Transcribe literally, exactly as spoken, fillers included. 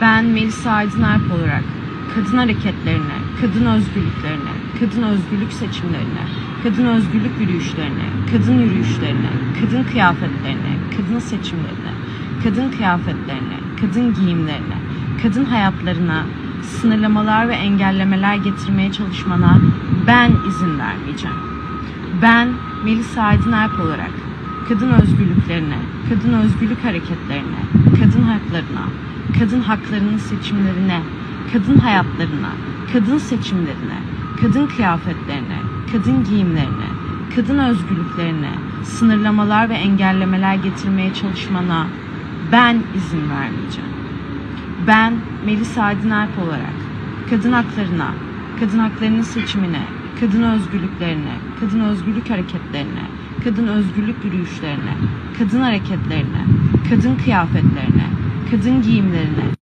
Ben Melisa Aydın Alp olarak kadın hareketlerine, kadın özgürlüklerine, kadın özgürlük seçimlerine, kadın özgürlük yürüyüşlerine, kadın yürüyüşlerine, kadın kıyafetlerine, kadın seçimlerine, kadın kıyafetlerine, kadın giyimlerine, kadın hayatlarına sınırlamalar ve engellemeler getirmeye çalışmana ben izin vermeyeceğim. Ben Melisa Aydın Alp olarak kadın özgürlüklerine, kadın özgürlük hareketlerine, kadın haklarına, kadın haklarının seçimlerine, kadın hayatlarına, kadın seçimlerine, kadın kıyafetlerine, kadın giyimlerine, kadın özgürlüklerine sınırlamalar ve engellemeler getirmeye çalışmana ben izin vermeyeceğim. Ben Melisa Aydın Alp olarak kadın haklarına, kadın haklarının seçimine, kadın özgürlüklerine, kadın özgürlük hareketlerine, kadın özgürlük yürüyüşlerine, kadın hareketlerine, kadın kıyafetlerine, kadın giyimlerine,